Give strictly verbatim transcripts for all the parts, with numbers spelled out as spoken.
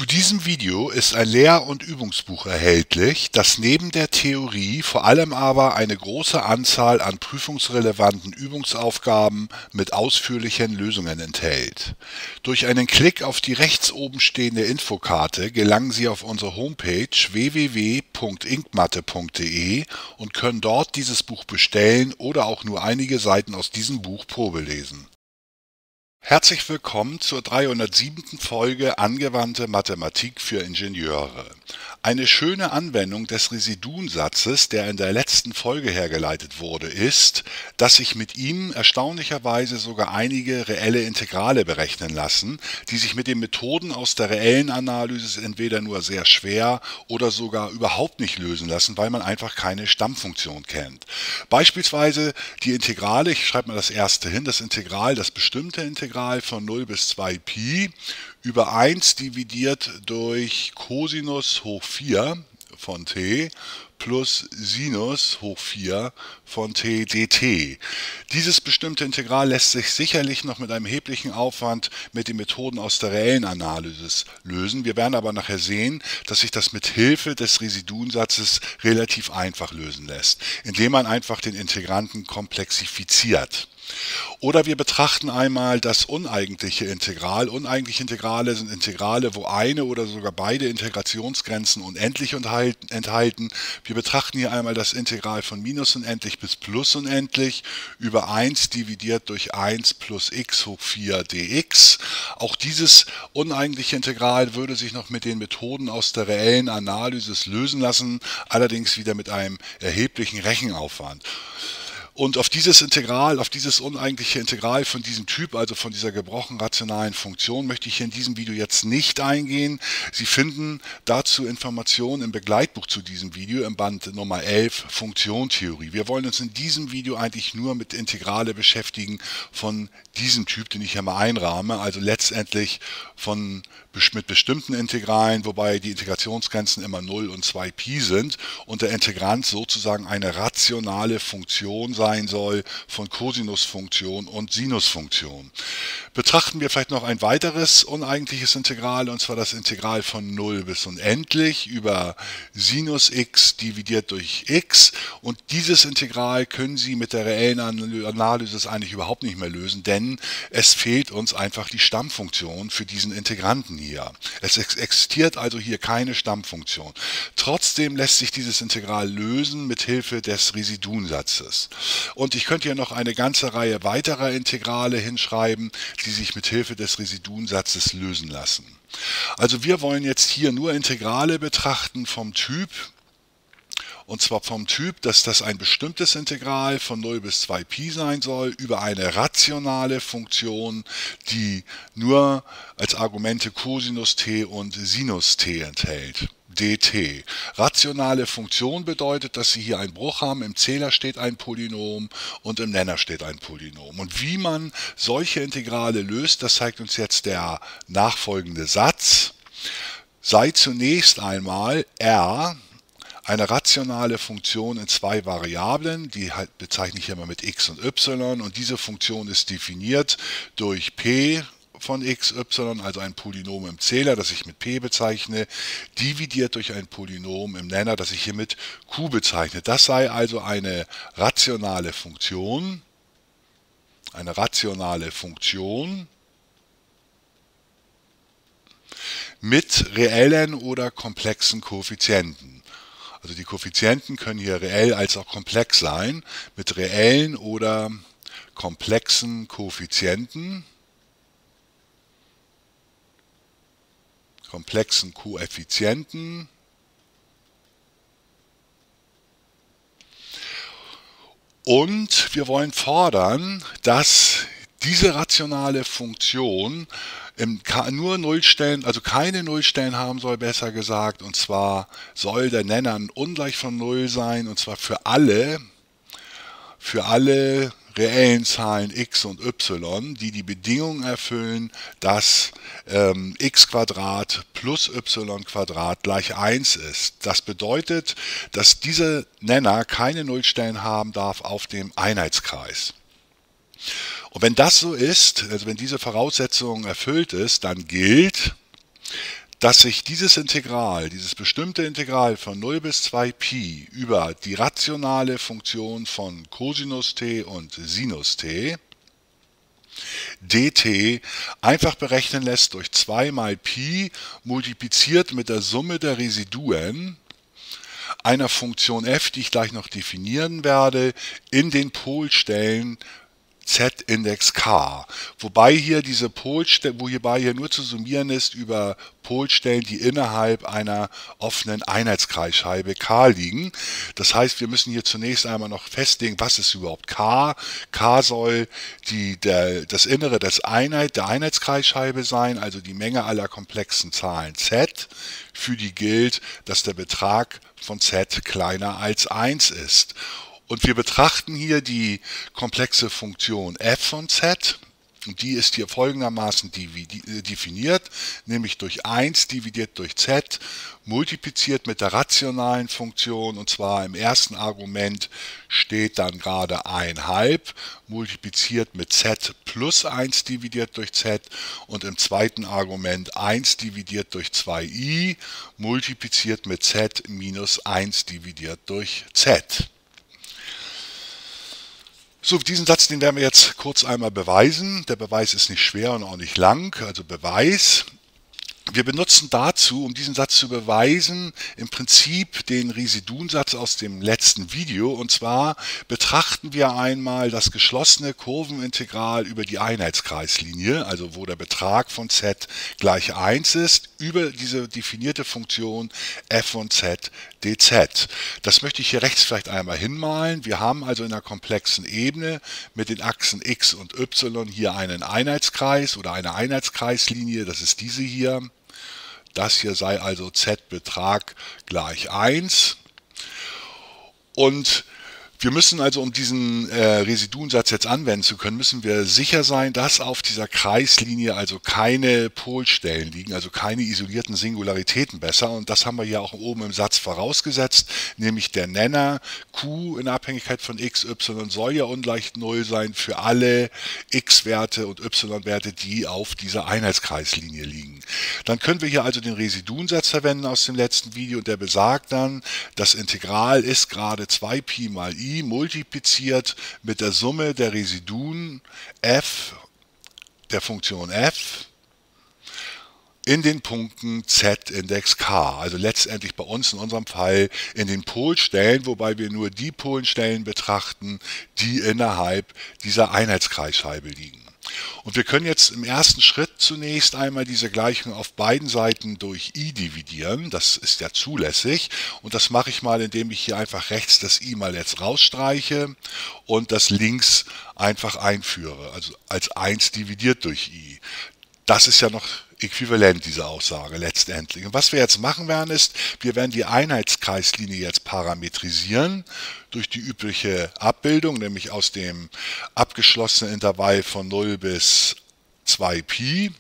Zu diesem Video ist ein Lehr- und Übungsbuch erhältlich, das neben der Theorie vor allem aber eine große Anzahl an prüfungsrelevanten Übungsaufgaben mit ausführlichen Lösungen enthält. Durch einen Klick auf die rechts oben stehende Infokarte gelangen Sie auf unsere Homepage w w w punkt inkmathe punkt de und können dort dieses Buch bestellen oder auch nur einige Seiten aus diesem Buch probelesen. Herzlich willkommen zur dreihundertsiebten Folge Angewandte Mathematik für Ingenieure. Eine schöne Anwendung des Residuensatzes, der in der letzten Folge hergeleitet wurde, ist, dass sich mit ihm erstaunlicherweise sogar einige reelle Integrale berechnen lassen, die sich mit den Methoden aus der reellen Analyse entweder nur sehr schwer oder sogar überhaupt nicht lösen lassen, weil man einfach keine Stammfunktion kennt. Beispielsweise die Integrale, ich schreibe mal das erste hin, das Integral, das bestimmte Integral von null bis zwei Pi über eins dividiert durch Cosinus hoch vier von t plus Sinus hoch vier von t dt. Dieses bestimmte Integral lässt sich sicherlich noch mit einem erheblichen Aufwand mit den Methoden aus der reellen Analysis lösen. Wir werden aber nachher sehen, dass sich das mit Hilfe des Residuensatzes relativ einfach lösen lässt, indem man einfach den Integranten komplexifiziert. Oder wir betrachten einmal das uneigentliche Integral. Uneigentliche Integrale sind Integrale, wo eine oder sogar beide Integrationsgrenzen unendlich enthalten. Wir betrachten hier einmal das Integral von minus unendlich bis plus unendlich über eins dividiert durch eins plus x hoch vier dx. Auch dieses uneigentliche Integral würde sich noch mit den Methoden aus der reellen Analysis lösen lassen, allerdings wieder mit einem erheblichen Rechenaufwand. Und auf dieses Integral, auf dieses uneigentliche Integral von diesem Typ, also von dieser gebrochen rationalen Funktion, möchte ich hier in diesem Video jetzt nicht eingehen. Sie finden dazu Informationen im Begleitbuch zu diesem Video im Band Nummer elf, Funktionentheorie. Wir wollen uns in diesem Video eigentlich nur mit Integrale beschäftigen von diesem Typ, den ich hier mal einrahme, also letztendlich von, mit bestimmten Integralen, wobei die Integrationsgrenzen immer null und zwei Pi sind und der Integrand sozusagen eine rationale Funktion sein soll von Cosinusfunktion und Sinusfunktion. Betrachten wir vielleicht noch ein weiteres uneigentliches Integral, und zwar das Integral von null bis unendlich über Sinus x dividiert durch x, und dieses Integral können Sie mit der reellen Analysis eigentlich überhaupt nicht mehr lösen, denn es fehlt uns einfach die Stammfunktion für diesen Integranten hier. Es existiert also hier keine Stammfunktion. Trotzdem lässt sich dieses Integral lösen mit Hilfe des Residuensatzes. Und ich könnte hier noch eine ganze Reihe weiterer Integrale hinschreiben, die sich mit Hilfe des Residuensatzes lösen lassen. Also wir wollen jetzt hier nur Integrale betrachten vom Typ, und zwar vom Typ, dass das ein bestimmtes Integral von null bis zwei Pi sein soll, über eine rationale Funktion, die nur als Argumente Cosinus t und Sinus t enthält. dt. Rationale Funktion bedeutet, dass Sie hier einen Bruch haben. Im Zähler steht ein Polynom und im Nenner steht ein Polynom. Und wie man solche Integrale löst, das zeigt uns jetzt der nachfolgende Satz. Sei zunächst einmal r eine rationale Funktion in zwei Variablen, die halt bezeichne ich hier mal mit x und y, und diese Funktion ist definiert durch p von x, y, also ein Polynom im Zähler, das ich mit p bezeichne, dividiert durch ein Polynom im Nenner, das ich hier mit q bezeichne. Das sei also eine rationale Funktion, eine rationale Funktion mit reellen oder komplexen Koeffizienten. Also die Koeffizienten können hier reell als auch komplex sein, mit reellen oder komplexen Koeffizienten, komplexen Koeffizienten und wir wollen fordern, dass diese rationale Funktion im, nur Nullstellen, also keine Nullstellen haben soll, besser gesagt, und zwar soll der Nenner ungleich von null sein, und zwar für alle, für alle reellen Zahlen x und y, die die Bedingung erfüllen, dass ähm, x plus y gleich eins ist. Das bedeutet, dass dieser Nenner keine Nullstellen haben darf auf dem Einheitskreis. Und wenn das so ist, also wenn diese Voraussetzung erfüllt ist, dann gilt, dass sich dieses Integral, dieses bestimmte Integral von null bis zwei Pi über die rationale Funktion von Cosinus t und Sinus t dt einfach berechnen lässt durch zwei mal Pi multipliziert mit der Summe der Residuen einer Funktion f, die ich gleich noch definieren werde, in den Polstellen Z-Index K, wobei hier diese Polstellen, wo hierbei hier nur zu summieren ist über Polstellen, die innerhalb einer offenen Einheitskreisscheibe K liegen. Das heißt, wir müssen hier zunächst einmal noch festlegen, was ist überhaupt K. K soll die, der, das Innere des Einheit, der Einheitskreisscheibe sein, also die Menge aller komplexen Zahlen Z, für die gilt, dass der Betrag von Z kleiner als eins ist. Und wir betrachten hier die komplexe Funktion f von z, und die ist hier folgendermaßen definiert, nämlich durch eins dividiert durch z, multipliziert mit der rationalen Funktion, und zwar im ersten Argument steht dann gerade eins halb, multipliziert mit z plus eins dividiert durch z, und im zweiten Argument eins dividiert durch zwei i, multipliziert mit z minus eins dividiert durch z. So, diesen Satz, den werden wir jetzt kurz einmal beweisen. Der Beweis ist nicht schwer und auch nicht lang, also Beweis. Wir benutzen dazu, um diesen Satz zu beweisen, im Prinzip den Residuensatz aus dem letzten Video. Und zwar betrachten wir einmal das geschlossene Kurvenintegral über die Einheitskreislinie, also wo der Betrag von z gleich eins ist, über diese definierte Funktion f von z dz. Das möchte ich hier rechts vielleicht einmal hinmalen. Wir haben also in einer komplexen Ebene mit den Achsen x und y hier einen Einheitskreis oder eine Einheitskreislinie, das ist diese hier. Das hier sei also z-Betrag gleich eins. Und wir müssen also, um diesen äh, Residuensatz jetzt anwenden zu können, müssen wir sicher sein, dass auf dieser Kreislinie also keine Polstellen liegen, also keine isolierten Singularitäten besser. Und das haben wir ja auch oben im Satz vorausgesetzt, nämlich der Nenner q in Abhängigkeit von x, y soll ja ungleich null sein für alle x-Werte und y-Werte, die auf dieser Einheitskreislinie liegen. Dann können wir hier also den Residuensatz verwenden aus dem letzten Video, und der besagt dann, das Integral ist gerade zwei Pi mal i multipliziert mit der Summe der Residuen f der Funktion f in den Punkten Z-Index K, also letztendlich bei uns in unserem Fall in den Polstellen, wobei wir nur die Polstellen betrachten, die innerhalb dieser Einheitskreisscheibe liegen. Und wir können jetzt im ersten Schritt zunächst einmal diese Gleichung auf beiden Seiten durch i dividieren. Das ist ja zulässig. Und das mache ich mal, indem ich hier einfach rechts das i mal jetzt rausstreiche und das links einfach einführe, also als eins dividiert durch i. Das ist ja noch äquivalent, diese Aussage letztendlich. Und was wir jetzt machen werden, ist, wir werden die Einheitskreislinie jetzt parametrisieren durch die übliche Abbildung, nämlich aus dem abgeschlossenen Intervall von null bis zwei Pi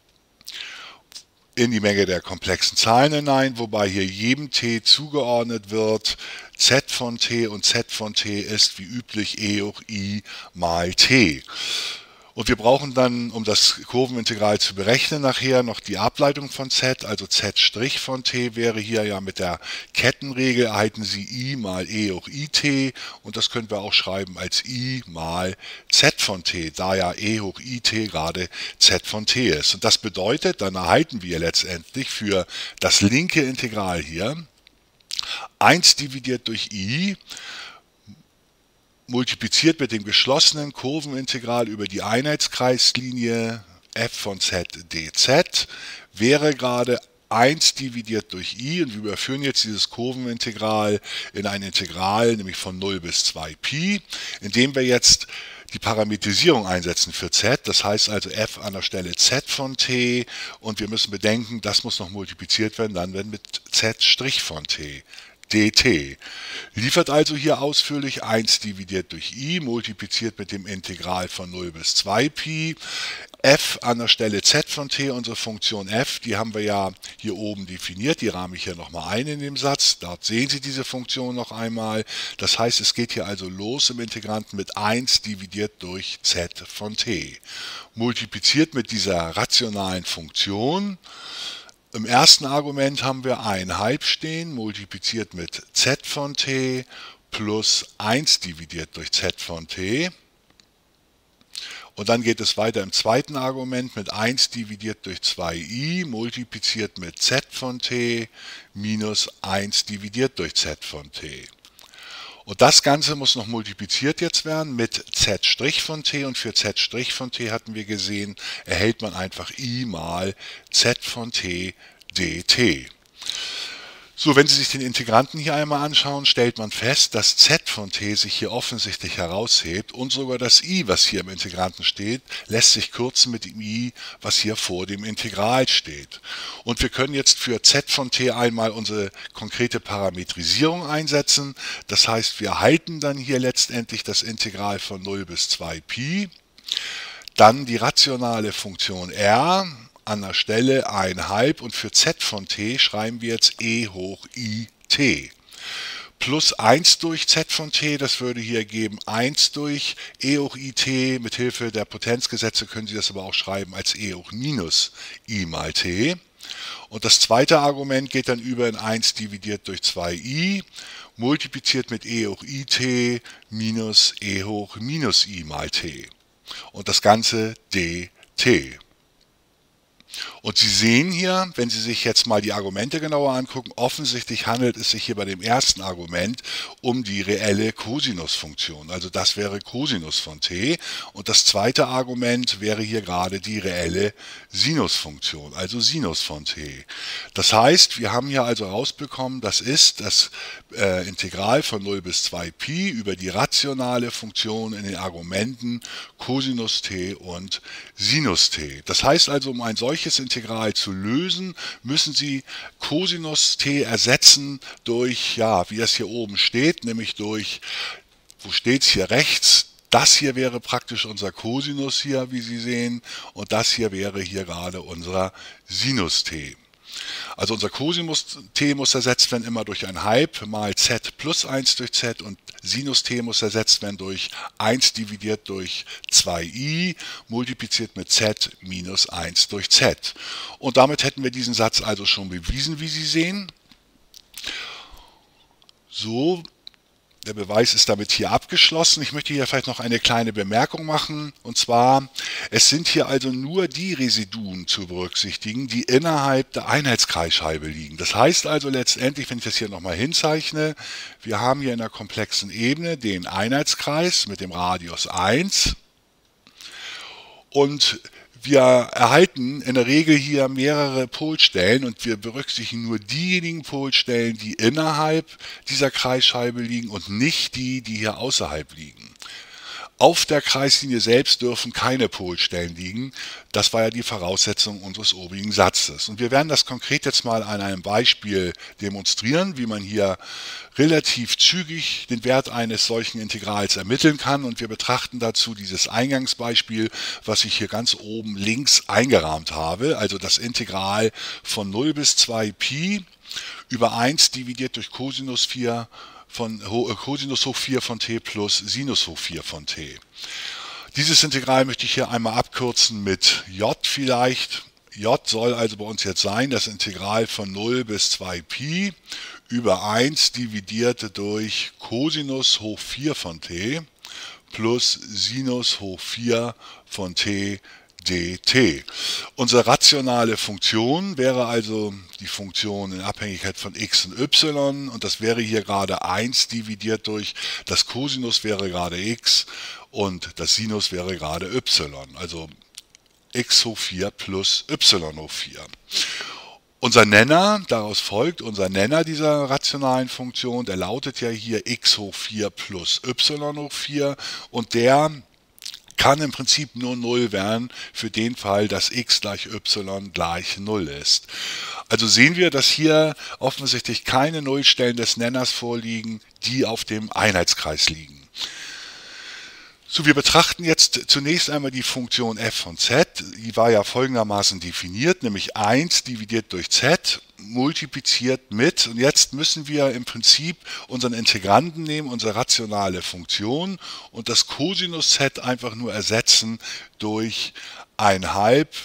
in die Menge der komplexen Zahlen hinein, wobei hier jedem t zugeordnet wird z von t, und z von t ist wie üblich e hoch i mal t. Und wir brauchen dann, um das Kurvenintegral zu berechnen, nachher noch die Ableitung von z, also z' von t wäre hier ja mit der Kettenregel, erhalten Sie i mal e hoch it, und das können wir auch schreiben als i mal z von t, da ja e hoch it gerade z von t ist. Und das bedeutet, dann erhalten wir letztendlich für das linke Integral hier eins dividiert durch i, multipliziert mit dem geschlossenen Kurvenintegral über die Einheitskreislinie f von z dz, wäre gerade eins dividiert durch i, und wir überführen jetzt dieses Kurvenintegral in ein Integral, nämlich von null bis zwei Pi, indem wir jetzt die Parametrisierung einsetzen für z, das heißt also f an der Stelle z von t, und wir müssen bedenken, das muss noch multipliziert werden, dann werden mit z' von t. dt. Liefert also hier ausführlich eins dividiert durch i, multipliziert mit dem Integral von null bis zwei Pi, f an der Stelle z von t, unsere Funktion f, die haben wir ja hier oben definiert, die rahme ich hier nochmal ein in dem Satz, dort sehen Sie diese Funktion noch einmal, das heißt, es geht hier also los im Integranten mit eins dividiert durch z von t, multipliziert mit dieser rationalen Funktion Im ersten Argument haben wir ein halb stehen, multipliziert mit z von t plus eins dividiert durch z von t. Und dann geht es weiter im zweiten Argument mit eins dividiert durch zwei i, multipliziert mit z von t minus eins dividiert durch z von t. Und das Ganze muss noch multipliziert jetzt werden mit z' von t, und für z' von t hatten wir gesehen, erhält man einfach i mal z von t dt. So, wenn Sie sich den Integranten hier einmal anschauen, stellt man fest, dass z von t sich hier offensichtlich heraushebt und sogar das i, was hier im Integranten steht, lässt sich kürzen mit dem i, was hier vor dem Integral steht. Und wir können jetzt für z von t einmal unsere konkrete Parametrisierung einsetzen. Das heißt, wir halten dann hier letztendlich das Integral von null bis zwei Pi, dann die rationale Funktion r, an der Stelle ein halb, und für z von t schreiben wir jetzt e hoch i t. Plus eins durch z von t, das würde hier geben eins durch e hoch i t. Mit Hilfe der Potenzgesetze können Sie das aber auch schreiben als e hoch minus i mal t. Und das zweite Argument geht dann über in eins dividiert durch zwei i, multipliziert mit e hoch i t minus e hoch minus i mal t. Und das Ganze dt. Und Sie sehen hier, wenn Sie sich jetzt mal die Argumente genauer angucken, offensichtlich handelt es sich hier bei dem ersten Argument um die reelle Cosinusfunktion. Also das wäre Cosinus von t, und das zweite Argument wäre hier gerade die reelle Sinusfunktion, also Sinus von t. Das heißt, wir haben hier also rausbekommen, das ist das äh, Integral von null bis zwei Pi über die rationale Funktion in den Argumenten Cosinus t und Sinus t. Das heißt also, um ein solches Integral zu lösen, müssen Sie Cosinus t ersetzen durch, ja, wie das hier oben steht, nämlich durch, wo steht es hier rechts? Das hier wäre praktisch unser Cosinus hier, wie Sie sehen, und das hier wäre hier gerade unser Sinus t. Also unser Cosinus t muss ersetzt werden immer durch ein halb mal z plus eins durch z, und Sinus t muss ersetzt werden durch eins dividiert durch zwei i, multipliziert mit z minus eins durch z. Und damit hätten wir diesen Satz also schon bewiesen, wie Sie sehen. So. Der Beweis ist damit hier abgeschlossen. Ich möchte hier vielleicht noch eine kleine Bemerkung machen, und zwar, es sind hier also nur die Residuen zu berücksichtigen, die innerhalb der Einheitskreisscheibe liegen. Das heißt also letztendlich, wenn ich das hier nochmal hinzeichne, wir haben hier in der komplexen Ebene den Einheitskreis mit dem Radius eins, und wir erhalten in der Regel hier mehrere Polstellen, und wir berücksichtigen nur diejenigen Polstellen, die innerhalb dieser Kreisscheibe liegen und nicht die, die hier außerhalb liegen. Auf der Kreislinie selbst dürfen keine Polstellen liegen. Das war ja die Voraussetzung unseres obigen Satzes. Und wir werden das konkret jetzt mal an einem Beispiel demonstrieren, wie man hier relativ zügig den Wert eines solchen Integrals ermitteln kann. Und wir betrachten dazu dieses Eingangsbeispiel, was ich hier ganz oben links eingerahmt habe, also das Integral von null bis zwei Pi über eins dividiert durch Cosinus vier von Cosinus hoch vier von t plus Sinus hoch vier von t. Dieses Integral möchte ich hier einmal abkürzen mit j vielleicht. J soll also bei uns jetzt sein das Integral von null bis zwei Pi über eins dividiert durch Cosinus hoch vier von t plus Sinus hoch vier von t dt. Unsere rationale Funktion wäre also die Funktion in Abhängigkeit von x und y, und das wäre hier gerade eins dividiert durch, das Cosinus wäre gerade x und das Sinus wäre gerade y, also x hoch vier plus y hoch vier. Unser Nenner, daraus folgt, unser Nenner dieser rationalen Funktion, der lautet ja hier x hoch vier plus y hoch vier, und der kann im Prinzip nur null werden für den Fall, dass x gleich y gleich null ist. Also sehen wir, dass hier offensichtlich keine Nullstellen des Nenners vorliegen, die auf dem Einheitskreis liegen. So, wir betrachten jetzt zunächst einmal die Funktion f von z. Die war ja folgendermaßen definiert, nämlich eins dividiert durch z multipliziert mit, und jetzt müssen wir im Prinzip unseren Integranten nehmen, unsere rationale Funktion, und das Cosinus z einfach nur ersetzen durch ein halb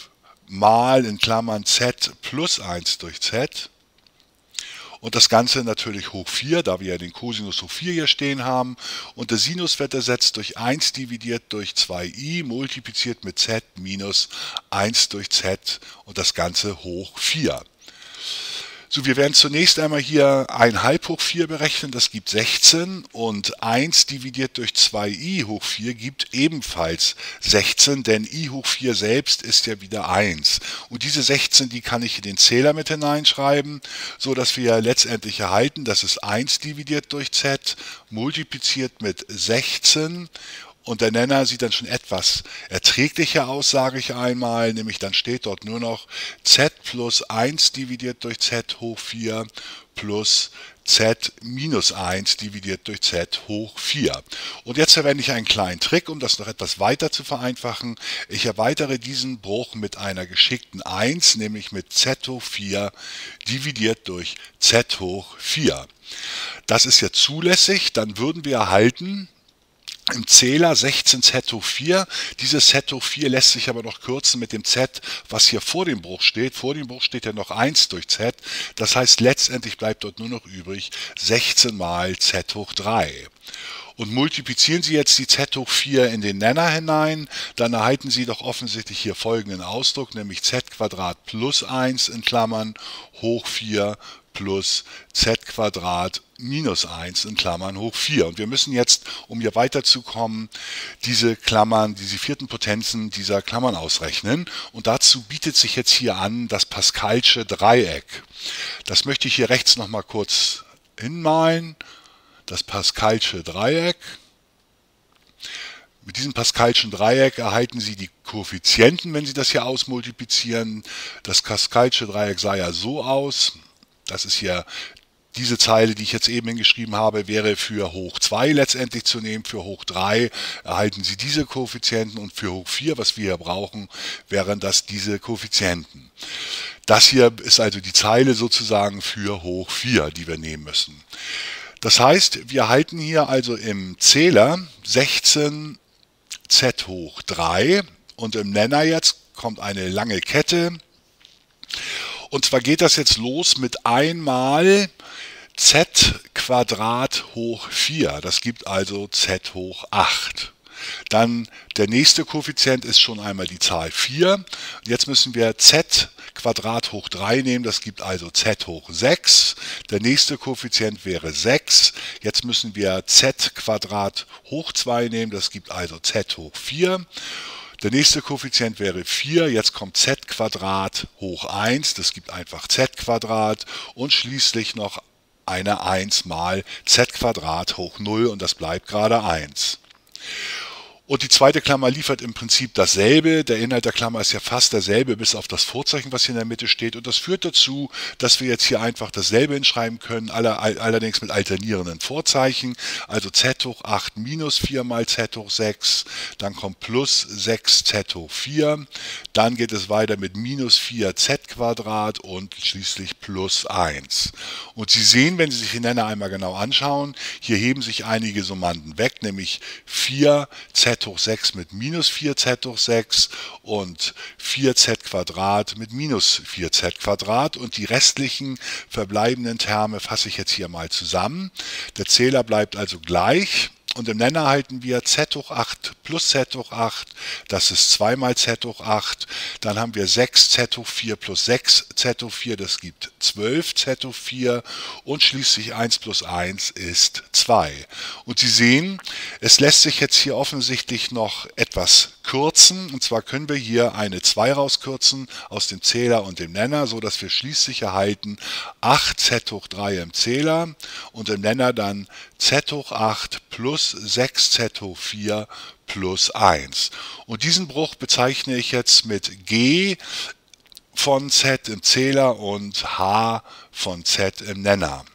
mal in Klammern z plus eins durch z. Und das Ganze natürlich hoch vier, da wir ja den Cosinus hoch vier hier stehen haben. Und der Sinus wird ersetzt durch eins dividiert durch zwei i multipliziert mit z minus eins durch z und das Ganze hoch vier. So, wir werden zunächst einmal hier eins halb hoch vier berechnen, das gibt sechzehn, und eins dividiert durch zwei i hoch vier gibt ebenfalls sechzehn, denn i hoch vier selbst ist ja wieder eins. Und diese sechzehn, die kann ich in den Zähler mit hineinschreiben, so dass wir letztendlich erhalten, das ist eins dividiert durch z, multipliziert mit sechzehn. Und der Nenner sieht dann schon etwas erträglicher aus, sage ich einmal, nämlich dann steht dort nur noch z plus eins dividiert durch z hoch vier plus z minus eins dividiert durch z hoch vier. Und jetzt verwende ich einen kleinen Trick, um das noch etwas weiter zu vereinfachen. Ich erweitere diesen Bruch mit einer geschickten eins, nämlich mit z hoch vier dividiert durch z hoch vier. Das ist jetzt zulässig, dann würden wir erhalten, im Zähler sechzehn z hoch vier. Dieses z hoch vier lässt sich aber noch kürzen mit dem z, was hier vor dem Bruch steht. Vor dem Bruch steht ja noch eins durch z. Das heißt, letztendlich bleibt dort nur noch übrig sechzehn mal z hoch drei. Und multiplizieren Sie jetzt die z hoch vier in den Nenner hinein, dann erhalten Sie doch offensichtlich hier folgenden Ausdruck, nämlich z Quadrat plus eins in Klammern hoch vier plus z Quadrat minus eins in Klammern hoch vier. Und wir müssen jetzt, um hier weiterzukommen, diese Klammern, diese vierten Potenzen dieser Klammern ausrechnen. Und dazu bietet sich jetzt hier an das Pascalsche Dreieck. Das möchte ich hier rechts nochmal kurz hinmalen. Das Pascalsche Dreieck. Mit diesem Pascalschen Dreieck erhalten Sie die Koeffizienten, wenn Sie das hier ausmultiplizieren. Das Pascalsche Dreieck sah ja so aus. Das ist hier diese Zeile, die ich jetzt eben hingeschrieben habe, wäre für hoch zwei letztendlich zu nehmen. Für hoch drei erhalten Sie diese Koeffizienten und für hoch vier, was wir hier brauchen, wären das diese Koeffizienten. Das hier ist also die Zeile sozusagen für hoch vier, die wir nehmen müssen. Das heißt, wir erhalten hier also im Zähler sechzehn z hoch drei und im Nenner jetzt kommt eine lange Kette. Und zwar geht das jetzt los mit einmal z Quadrat hoch vier. Das gibt also z hoch acht. Dann der nächste Koeffizient ist schon einmal die Zahl vier. Jetzt müssen wir z Quadrat hoch drei nehmen, das gibt also z hoch sechs. Der nächste Koeffizient wäre sechs. Jetzt müssen wir z Quadrat hoch zwei nehmen, das gibt also z hoch vier. Der nächste Koeffizient wäre vier, jetzt kommt z Quadrat hoch eins, das gibt einfach z Quadrat und schließlich noch eine eins mal z Quadrat hoch null und das bleibt gerade eins. Und die zweite Klammer liefert im Prinzip dasselbe. Der Inhalt der Klammer ist ja fast derselbe, bis auf das Vorzeichen, was hier in der Mitte steht. Und das führt dazu, dass wir jetzt hier einfach dasselbe hinschreiben können, allerdings mit alternierenden Vorzeichen. Also z hoch acht minus vier mal z hoch sechs, dann kommt plus sechs z hoch vier. Dann geht es weiter mit minus vier z Quadrat und schließlich plus eins. Und Sie sehen, wenn Sie sich den Nenner einmal genau anschauen, hier heben sich einige Summanden weg, nämlich vier z hoch sechs mit minus vier z hoch sechs und vier z Quadrat mit minus vier z Quadrat und die restlichen verbleibenden Terme fasse ich jetzt hier mal zusammen. Der Zähler bleibt also gleich. Und im Nenner halten wir z hoch acht plus z hoch acht, das ist zwei mal z hoch acht. Dann haben wir sechs z hoch vier plus sechs z hoch vier, das gibt zwölf z hoch vier. Und schließlich eins plus eins ist zwei. Und Sie sehen, es lässt sich jetzt hier offensichtlich noch etwas kürzen. Und zwar können wir hier eine zwei rauskürzen aus dem Zähler und dem Nenner, so dass wir schließlich erhalten acht z hoch drei im Zähler und im Nenner dann z hoch acht plus sechs z hoch vier plus eins. Und diesen Bruch bezeichne ich jetzt mit G von z im Zähler und H von z im Nenner.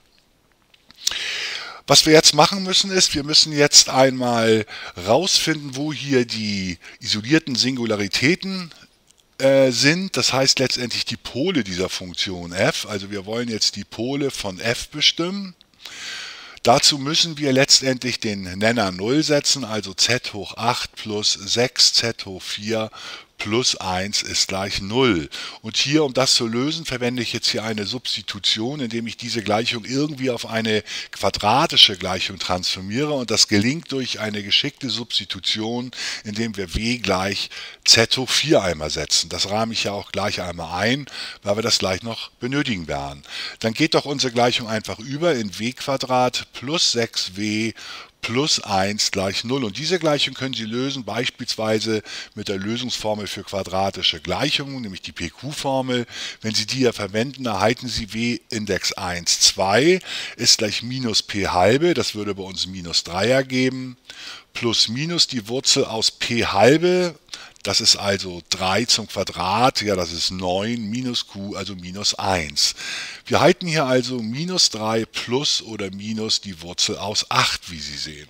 Was wir jetzt machen müssen ist, wir müssen jetzt einmal rausfinden, wo hier die isolierten Singularitäten äh, sind. Das heißt letztendlich die Pole dieser Funktion f. Also wir wollen jetzt die Pole von f bestimmen. Dazu müssen wir letztendlich den Nenner null setzen, also z hoch acht plus sechs z hoch vier plus eins ist gleich null. Und hier, um das zu lösen, verwende ich jetzt hier eine Substitution, indem ich diese Gleichung irgendwie auf eine quadratische Gleichung transformiere. Und das gelingt durch eine geschickte Substitution, indem wir w gleich z hoch vier einmal setzen. Das rahme ich ja auch gleich einmal ein, weil wir das gleich noch benötigen werden. Dann geht doch unsere Gleichung einfach über in w Quadrat plus sechs w plus eins gleich null. Und diese Gleichung können Sie lösen, beispielsweise mit der Lösungsformel für quadratische Gleichungen, nämlich die P Q-Formel. Wenn Sie die hier verwenden, erhalten Sie w Index eins, zwei ist gleich minus p halbe, das würde bei uns minus drei ergeben, plus minus die Wurzel aus p halbe, das ist also drei zum Quadrat, ja das ist neun, minus q, also minus eins. Wir halten hier also minus drei plus oder minus die Wurzel aus acht, wie Sie sehen.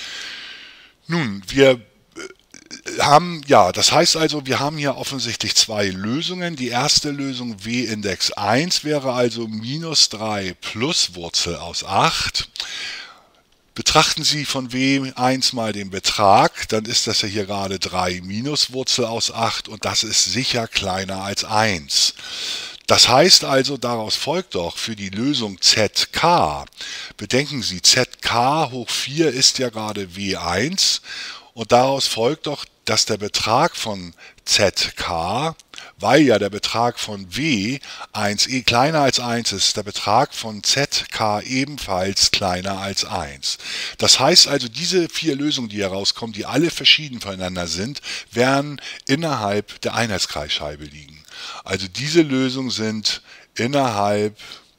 Nun, wir haben, ja, das heißt also, wir haben hier offensichtlich zwei Lösungen. Die erste Lösung w Index eins wäre also minus drei plus Wurzel aus acht. Betrachten Sie von w eins mal den Betrag, dann ist das ja hier gerade drei minus Wurzel aus acht und das ist sicher kleiner als eins. Das heißt also, daraus folgt doch für die Lösung z k, bedenken Sie, z k hoch vier ist ja gerade w eins und daraus folgt doch, dass der Betrag von z k, weil ja der Betrag von w eins eh kleiner als eins ist, der Betrag von z k ebenfalls kleiner als eins. Das heißt also, diese vier Lösungen, die herauskommen, die alle verschieden voneinander sind, werden innerhalb der Einheitskreisscheibe liegen. Also diese Lösungen sind innerhalb,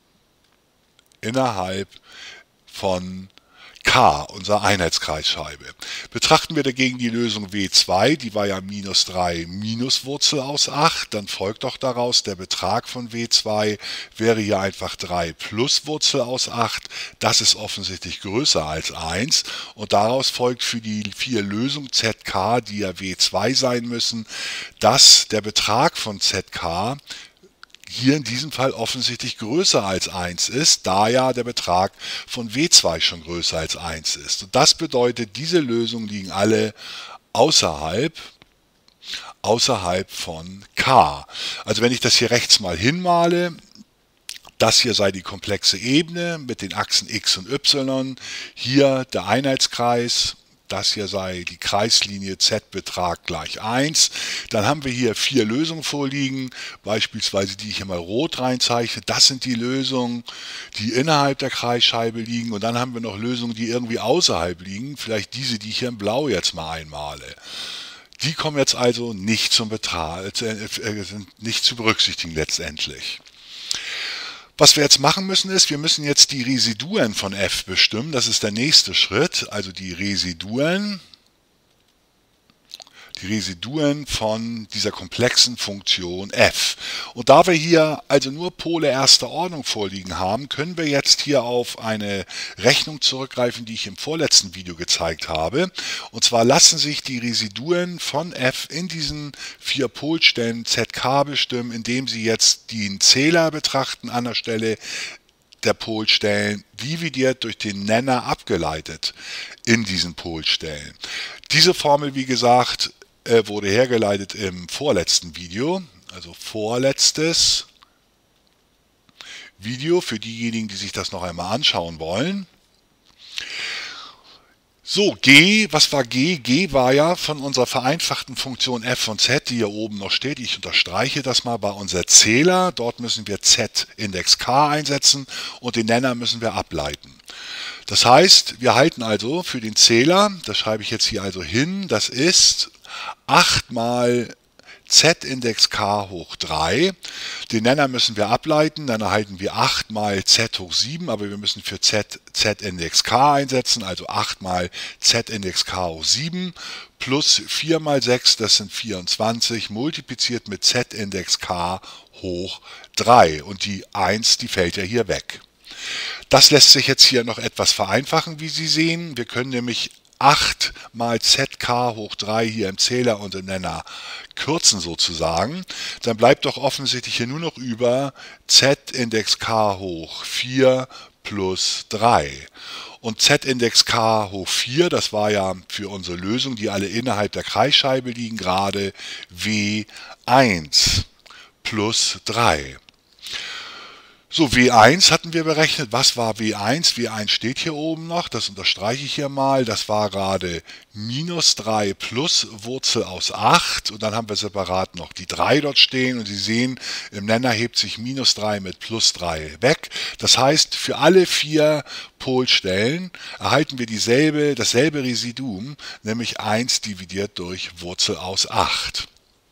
innerhalb von K, unserer Einheitskreisscheibe. Betrachten wir dagegen die Lösung w zwei, die war ja minus drei minus Wurzel aus acht, dann folgt doch daraus, der Betrag von w zwei wäre hier einfach drei plus Wurzel aus acht, das ist offensichtlich größer als eins und daraus folgt für die vier Lösungen z k, die ja w zwei sein müssen, dass der Betrag von z k hier in diesem Fall offensichtlich größer als eins ist, da ja der Betrag von w zwei schon größer als eins ist. Und das bedeutet, diese Lösungen liegen alle außerhalb, außerhalb von K. Also wenn ich das hier rechts mal hinmale, das hier sei die komplexe Ebene mit den Achsen x und y, hier der Einheitskreis, das hier sei die Kreislinie z-Betrag gleich eins. Dann haben wir hier vier Lösungen vorliegen, beispielsweise die ich hier mal rot reinzeichne. Das sind die Lösungen, die innerhalb der Kreisscheibe liegen. Und dann haben wir noch Lösungen, die irgendwie außerhalb liegen. Vielleicht diese, die ich hier in blau jetzt mal einmale. Die kommen jetzt also nicht zum Betrag, äh, sind nicht zu berücksichtigen letztendlich. Was wir jetzt machen müssen ist, wir müssen jetzt die Residuen von f bestimmen. Das ist der nächste Schritt, also die Residuen, die Residuen von dieser komplexen Funktion f. Und da wir hier also nur Pole erster Ordnung vorliegen haben, können wir jetzt hier auf eine Rechnung zurückgreifen, die ich im vorletzten Video gezeigt habe. Und zwar lassen sich die Residuen von f in diesen vier Polstellen z k bestimmen, indem Sie jetzt den Zähler betrachten an der Stelle der Polstellen, dividiert durch den Nenner abgeleitet in diesen Polstellen. Diese Formel, wie gesagt, wurde hergeleitet im vorletzten Video, also vorletztes Video für diejenigen, die sich das noch einmal anschauen wollen. So, G, was war G? G war ja von unserer vereinfachten Funktion f von z, die hier oben noch steht. Ich unterstreiche das mal bei unser Zähler. Dort müssen wir z Index k einsetzen und den Nenner müssen wir ableiten. Das heißt, wir halten also für den Zähler, das schreibe ich jetzt hier also hin, das ist acht mal z Index k hoch drei. Den Nenner müssen wir ableiten, dann erhalten wir acht mal z hoch sieben, aber wir müssen für z z Index k einsetzen, also acht mal z Index k hoch sieben plus vier mal sechs, das sind vierundzwanzig, multipliziert mit z Index k hoch drei. Und die eins, die fällt ja hier weg. Das lässt sich jetzt hier noch etwas vereinfachen, wie Sie sehen. Wir können nämlich acht mal zk hoch drei hier im Zähler und im Nenner kürzen sozusagen. Dann bleibt doch offensichtlich hier nur noch über z Index k hoch vier plus drei. Und Z-Index k hoch vier, das war ja für unsere Lösung, die alle innerhalb der Kreisscheibe liegen, gerade W eins plus drei. So, W eins hatten wir berechnet. Was war W eins? W eins steht hier oben noch, das unterstreiche ich hier mal. Das war gerade minus drei plus Wurzel aus acht. Und dann haben wir separat noch die drei dort stehen. Und Sie sehen, im Nenner hebt sich minus drei mit plus drei weg. Das heißt, für alle vier Polstellen erhalten wir dieselbe, dasselbe Residuum, nämlich eins dividiert durch Wurzel aus acht.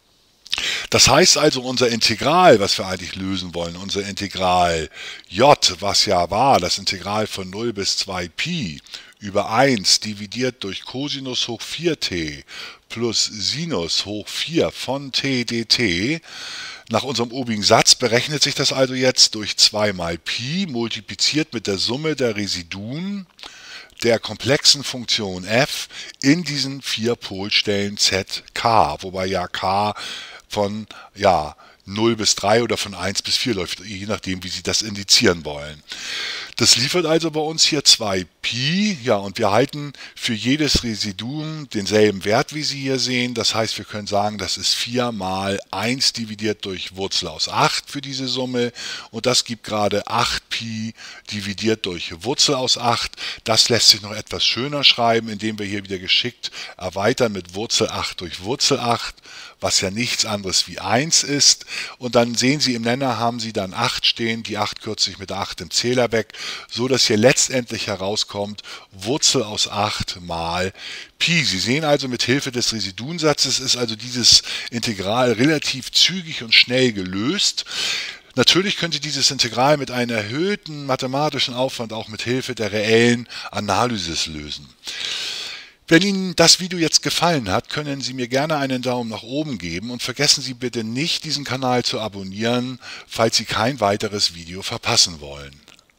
Das heißt also, unser Integral, was wir eigentlich lösen wollen, unser Integral j, was ja war, das Integral von null bis zwei Pi über eins dividiert durch Cosinus hoch vier t plus Sinus hoch vier von t dt. Nach unserem obigen Satz berechnet sich das also jetzt durch zwei mal Pi multipliziert mit der Summe der Residuen der komplexen Funktion f in diesen vier Polstellen zk, wobei ja k von ja, null bis drei oder von eins bis vier läuft, je nachdem, wie Sie das indizieren wollen. Das liefert also bei uns hier zwei Pi, ja, und wir halten für jedes Residuum denselben Wert, wie Sie hier sehen. Das heißt, wir können sagen, das ist vier mal eins dividiert durch Wurzel aus acht für diese Summe, und das gibt gerade acht Pi dividiert durch Wurzel aus acht. Das lässt sich noch etwas schöner schreiben, indem wir hier wieder geschickt erweitern mit Wurzel acht durch Wurzel acht, was ja nichts anderes wie eins ist. Und dann sehen Sie, im Nenner haben Sie dann acht stehen, die acht kürze ich mit der acht im Zähler weg, so dass hier letztendlich herauskommt Wurzel aus acht mal Pi. Sie sehen also, mit Hilfe des Residuensatzes ist also dieses Integral relativ zügig und schnell gelöst. Natürlich können Sie dieses Integral mit einem erhöhten mathematischen Aufwand auch mit Hilfe der reellen Analysis lösen. Wenn Ihnen das Video jetzt gefallen hat, können Sie mir gerne einen Daumen nach oben geben und vergessen Sie bitte nicht, diesen Kanal zu abonnieren, falls Sie kein weiteres Video verpassen wollen.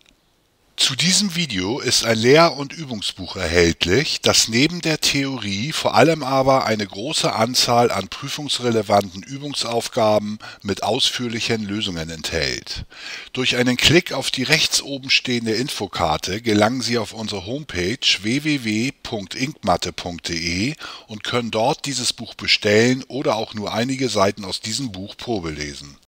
Zu diesem Video ist ein Lehr- und Übungsbuch erhältlich, das neben der Theorie vor allem aber eine große Anzahl an prüfungsrelevanten Übungsaufgaben mit ausführlichen Lösungen enthält. Durch einen Klick auf die rechts oben stehende Infokarte gelangen Sie auf unsere Homepage w w w punkt inkmathe punkt de und können dort dieses Buch bestellen oder auch nur einige Seiten aus diesem Buch probelesen.